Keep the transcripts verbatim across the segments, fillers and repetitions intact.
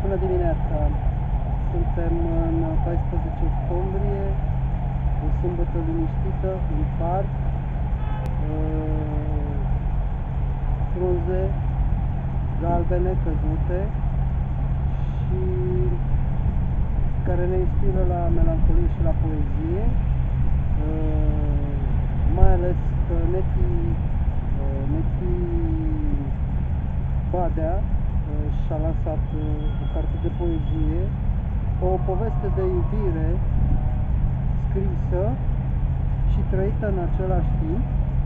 Bună dimineața! Suntem în paisprezece octombrie, o sâmbătă liniștită, în parc, frunze galbene căzute și care ne inspiră la melancolie și la poezie, mai ales că Neti, Neti Badea și-a lansat o carte de poezie, o poveste de iubire scrisă și trăită în același timp,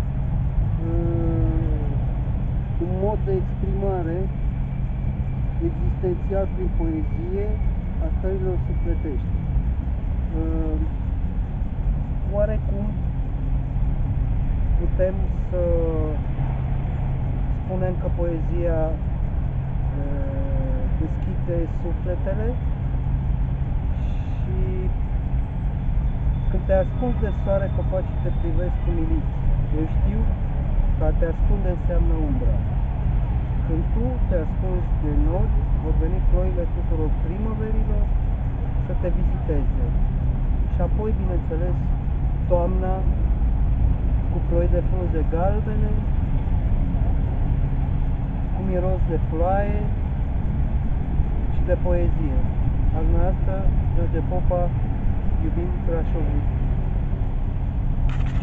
un mod de exprimare existențial prin poezie a stărilor sufletești. Oarecum putem să spunem că poezia deschide sufletele și când te ascunzi de soare, copacii te privesc cu miliți. Eu știu că a te ascunde înseamnă umbra. Când tu te ascunzi de nori, vor veni ploile tuturor primăverilor să te viziteze. Și apoi, bineînțeles, toamna cu ploi de frunze galbene, cu miros de ploaie și de poezie. Al noastră, George Popa, iubim Brașovul.